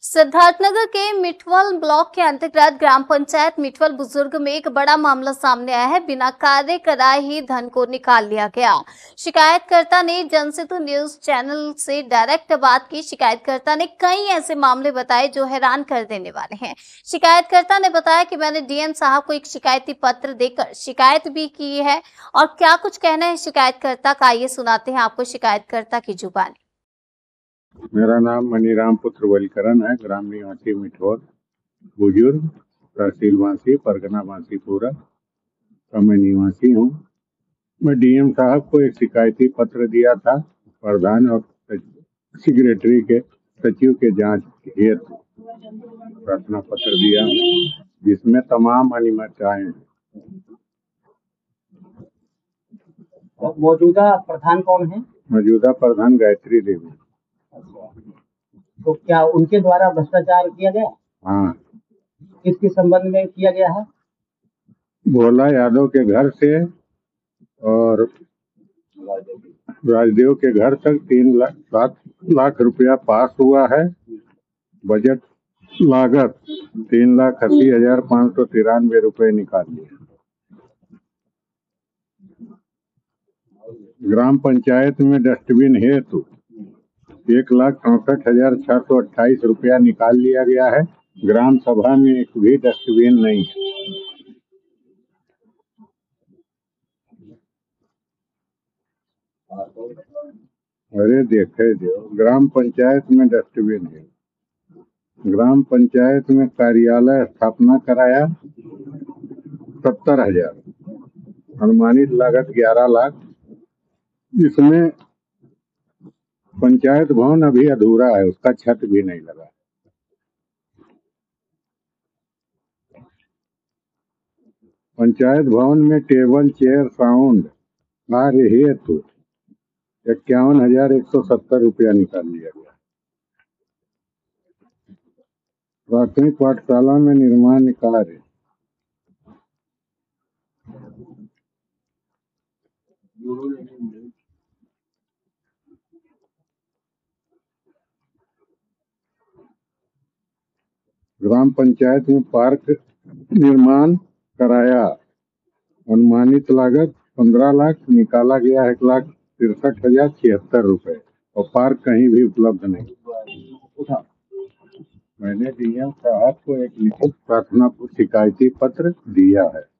सिद्धार्थनगर के मिठवल ब्लॉक के अंतर्गत ग्राम पंचायत मिठवल बुजुर्ग में एक बड़ा मामला सामने आया है। बिना कार्य कराए ही धन को निकाल लिया गया। शिकायतकर्ता ने जनसेतु न्यूज चैनल से डायरेक्ट बात की। शिकायतकर्ता ने कई ऐसे मामले बताए जो हैरान कर देने वाले हैं। शिकायतकर्ता ने बताया कि मैंने डीएम साहब को एक शिकायती पत्र देकर शिकायत भी की है। और क्या कुछ कहना है शिकायतकर्ता का, आइए सुनाते हैं आपको शिकायतकर्ता की जुबानी। मेरा नाम मनीराम पुत्र वलकरण है। ग्राम निवासी मिठौर, बुजुर्ग, तहसील वासी, परगना वासी पूरा का मैं निवासी हूँ। मैं डीएम साहब को एक शिकायती पत्र दिया था। प्रधान और सेक्रेटरी के सचिव के जांच हेतु प्रार्थना पत्र दिया हूँ, जिसमें तमाम अनियमितताएं हैं। मौजूदा प्रधान कौन है? मौजूदा प्रधान गायत्री देवी। तो क्या उनके द्वारा भ्रष्टाचार किया गया? हाँ। किसके संबंध में किया गया है? भोला यादव के घर से और राजदेव के घर तक 3 लाख रुपया पास हुआ है। बजट लागत 3,80,593 रुपए निकाल लिए। ग्राम पंचायत में डस्टबिन हेतु 1,64,628 रुपया निकाल लिया गया है। ग्राम सभा में एक भी डस्टबिन नहीं है। अरे देखे जो ग्राम पंचायत में डस्टबिन है। ग्राम पंचायत में कार्यालय स्थापना कराया 70,000, अनुमानित लागत 11 लाख। इसमें पंचायत भवन अभी अधूरा है, उसका छत भी नहीं लगा। पंचायत भवन में टेबल, चेयर, साउंड कार्य हेतु 51,170 रुपया निकाल लिया गया। प्राथमिक पाठशाला में निर्माण कार्य ग्राम पंचायत में पार्क निर्माण कराया, अनुमानित लागत 15 लाख, निकाला गया 1,63,076 रुपए और पार्क कहीं भी उपलब्ध नहीं। मैंने डीएम साहब को एक लिखित प्रार्थना शिकायती पत्र दिया है।